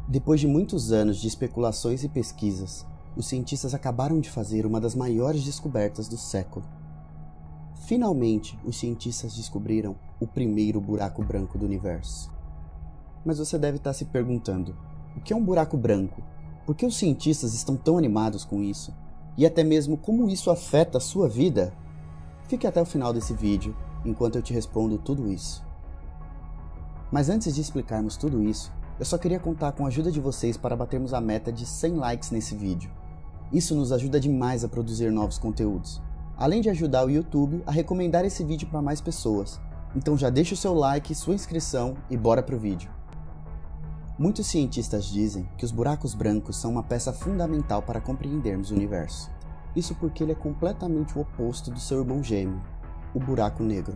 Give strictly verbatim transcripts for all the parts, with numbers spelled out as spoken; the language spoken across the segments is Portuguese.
Depois de muitos anos de especulações e pesquisas, os cientistas acabaram de fazer uma das maiores descobertas do século. Finalmente, os cientistas descobriram o primeiro buraco branco do universo. Mas você deve estar se perguntando, o que é um buraco branco? Por que os cientistas estão tão animados com isso? E até mesmo como isso afeta a sua vida? Fique até o final desse vídeo, enquanto eu te respondo tudo isso. Mas antes de explicarmos tudo isso, eu só queria contar com a ajuda de vocês para batermos a meta de cem likes nesse vídeo. Isso nos ajuda demais a produzir novos conteúdos, além de ajudar o YouTube a recomendar esse vídeo para mais pessoas. Então já deixa o seu like, sua inscrição e bora pro vídeo. Muitos cientistas dizem que os buracos brancos são uma peça fundamental para compreendermos o universo. Isso porque ele é completamente o oposto do seu irmão gêmeo, o buraco negro.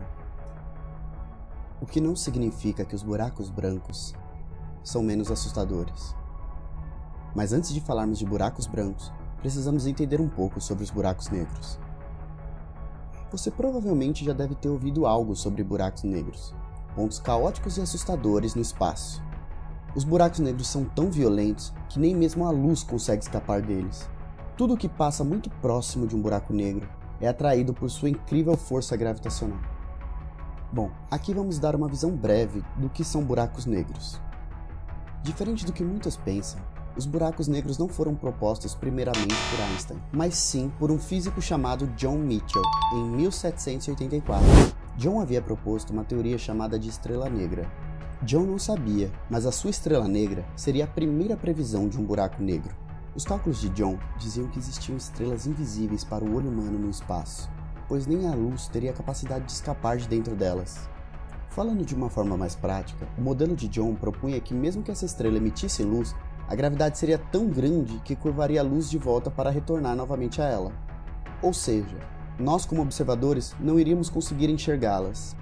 O que não significa que os buracos brancos são menos assustadores. Mas antes de falarmos de buracos brancos, precisamos entender um pouco sobre os buracos negros. Você provavelmente já deve ter ouvido algo sobre buracos negros, pontos caóticos e assustadores no espaço. Os buracos negros são tão violentos que nem mesmo a luz consegue escapar deles. Tudo que passa muito próximo de um buraco negro é atraído por sua incrível força gravitacional. Bom, aqui vamos dar uma visão breve do que são buracos negros. Diferente do que muitos pensam, os buracos negros não foram propostos primeiramente por Einstein, mas sim por um físico chamado John Michell, em mil setecentos e oitenta e quatro. John havia proposto uma teoria chamada de estrela negra. John não sabia, mas a sua estrela negra seria a primeira previsão de um buraco negro. Os cálculos de John diziam que existiam estrelas invisíveis para o olho humano no espaço, pois nem a luz teria a capacidade de escapar de dentro delas. Falando de uma forma mais prática, o modelo de John propunha que mesmo que essa estrela emitisse luz, a gravidade seria tão grande que curvaria a luz de volta para retornar novamente a ela. Ou seja, nós como observadores não iríamos conseguir enxergá-las.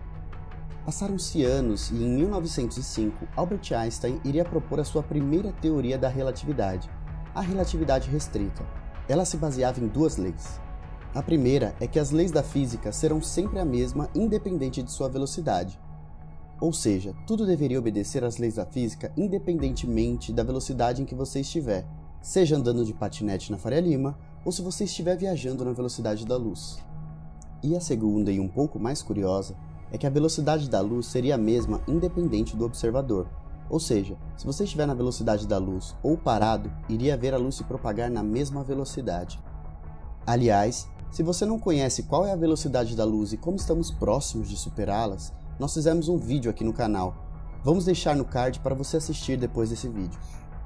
Passaram-se anos e em mil novecentos e cinco, Albert Einstein iria propor a sua primeira teoria da relatividade, a relatividade restrita. Ela se baseava em duas leis. A primeira é que as leis da física serão sempre a mesma independente de sua velocidade. Ou seja, tudo deveria obedecer às leis da física independentemente da velocidade em que você estiver, seja andando de patinete na Faria Lima ou se você estiver viajando na velocidade da luz. E a segunda e um pouco mais curiosa é que a velocidade da luz seria a mesma independente do observador. Ou seja, se você estiver na velocidade da luz ou parado, iria ver a luz se propagar na mesma velocidade. Aliás, se você não conhece qual é a velocidade da luz e como estamos próximos de superá-las, nós fizemos um vídeo aqui no canal. Vamos deixar no card para você assistir depois desse vídeo.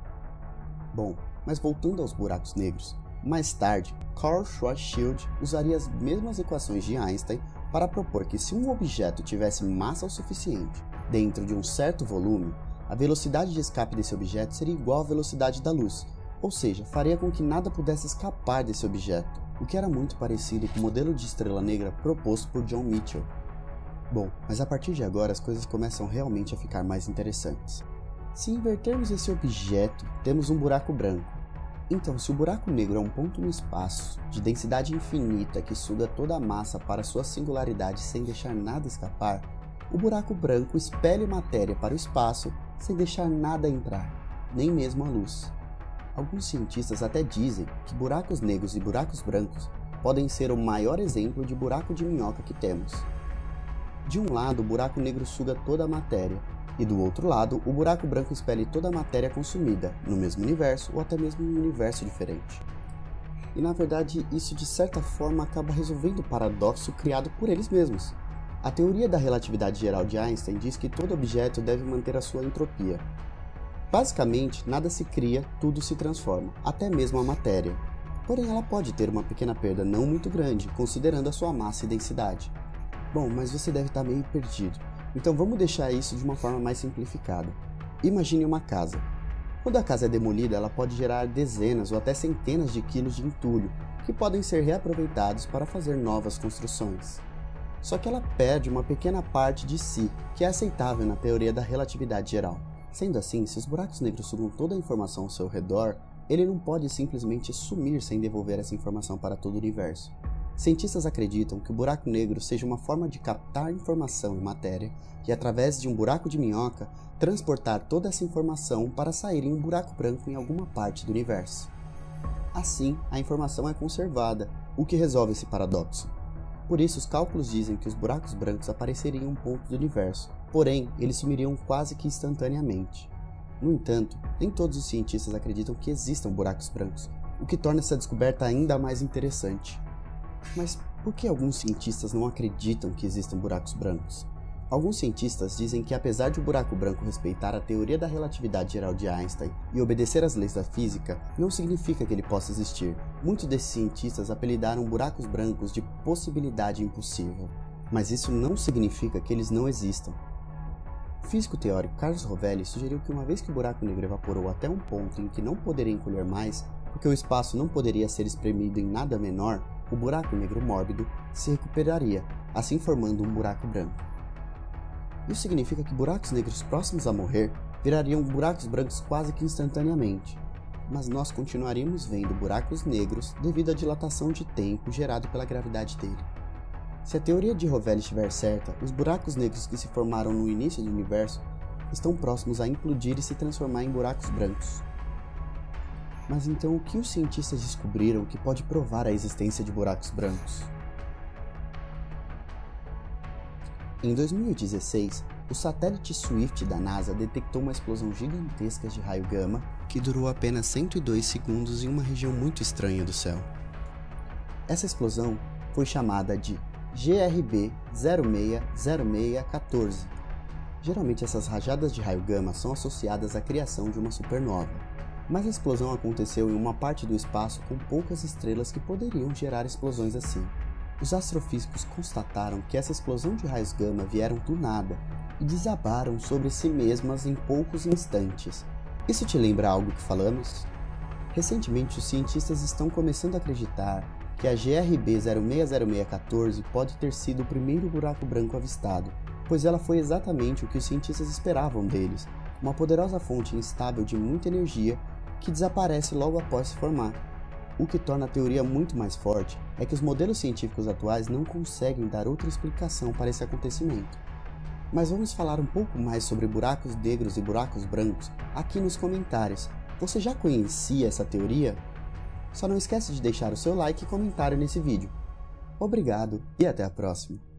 Bom, mas voltando aos buracos negros, mais tarde, Carl Schwarzschild usaria as mesmas equações de Einstein para propor que se um objeto tivesse massa o suficiente dentro de um certo volume, a velocidade de escape desse objeto seria igual à velocidade da luz, ou seja, faria com que nada pudesse escapar desse objeto, o que era muito parecido com o modelo de estrela negra proposto por John Michell. Bom, mas a partir de agora as coisas começam realmente a ficar mais interessantes. Se invertermos esse objeto, temos um buraco branco. Então, se o buraco negro é um ponto no espaço, de densidade infinita que suga toda a massa para sua singularidade sem deixar nada escapar, o buraco branco expele matéria para o espaço sem deixar nada entrar, nem mesmo a luz. Alguns cientistas até dizem que buracos negros e buracos brancos podem ser o maior exemplo de buraco de minhoca que temos. De um lado, o buraco negro suga toda a matéria, e do outro lado, o buraco branco expele toda a matéria consumida, no mesmo universo ou até mesmo em um universo diferente. E na verdade, isso de certa forma acaba resolvendo o paradoxo criado por eles mesmos. A teoria da relatividade geral de Einstein diz que todo objeto deve manter a sua entropia. Basicamente, nada se cria, tudo se transforma, até mesmo a matéria. Porém, ela pode ter uma pequena perda não muito grande, considerando a sua massa e densidade. Bom, mas você deve estar meio perdido. Então vamos deixar isso de uma forma mais simplificada. Imagine uma casa. Quando a casa é demolida, ela pode gerar dezenas ou até centenas de quilos de entulho, que podem ser reaproveitados para fazer novas construções. Só que ela perde uma pequena parte de si, que é aceitável na teoria da relatividade geral. Sendo assim, se os buracos negros sugam toda a informação ao seu redor, ele não pode simplesmente sumir sem devolver essa informação para todo o universo. Cientistas acreditam que o buraco negro seja uma forma de captar informação e matéria e, através de um buraco de minhoca, transportar toda essa informação para sair em um buraco branco em alguma parte do universo. Assim, a informação é conservada, o que resolve esse paradoxo. Por isso, os cálculos dizem que os buracos brancos apareceriam em um ponto do universo, porém, eles sumiriam quase que instantaneamente. No entanto, nem todos os cientistas acreditam que existam buracos brancos, o que torna essa descoberta ainda mais interessante. Mas por que alguns cientistas não acreditam que existam buracos brancos? Alguns cientistas dizem que, apesar de o buraco branco respeitar a teoria da relatividade geral de Einstein e obedecer às leis da física, não significa que ele possa existir. Muitos desses cientistas apelidaram buracos brancos de possibilidade impossível, mas isso não significa que eles não existam. O físico teórico Carlos Rovelli sugeriu que, uma vez que o buraco negro evaporou até um ponto em que não poderia encolher mais, porque o espaço não poderia ser espremido em nada menor, o buraco negro mórbido se recuperaria, assim formando um buraco branco. Isso significa que buracos negros próximos a morrer virariam buracos brancos quase que instantaneamente, mas nós continuaríamos vendo buracos negros devido à dilatação de tempo gerado pela gravidade dele. Se a teoria de Rovelli estiver certa, os buracos negros que se formaram no início do universo estão próximos a implodir e se transformar em buracos brancos. Mas então o que os cientistas descobriram que pode provar a existência de buracos brancos? Em dois mil e dezesseis, o satélite Swift da NASA detectou uma explosão gigantesca de raio gama que durou apenas cento e dois segundos em uma região muito estranha do céu. Essa explosão foi chamada de G R B zero seis zero seis um quatro. Geralmente essas rajadas de raio gama são associadas à criação de uma supernova, mas a explosão aconteceu em uma parte do espaço com poucas estrelas que poderiam gerar explosões assim. Os astrofísicos constataram que essa explosão de raios gama vieram do nada e desabaram sobre si mesmas em poucos instantes. Isso te lembra algo que falamos? Recentemente, os cientistas estão começando a acreditar que a G R B zero seis zero seis um quatro pode ter sido o primeiro buraco branco avistado, pois ela foi exatamente o que os cientistas esperavam deles, uma poderosa fonte instável de muita energia que desaparece logo após se formar. O que torna a teoria muito mais forte é que os modelos científicos atuais não conseguem dar outra explicação para esse acontecimento. Mas vamos falar um pouco mais sobre buracos negros e buracos brancos aqui nos comentários. Você já conhecia essa teoria? Só não esquece de deixar o seu like e comentário nesse vídeo. Obrigado e até a próxima!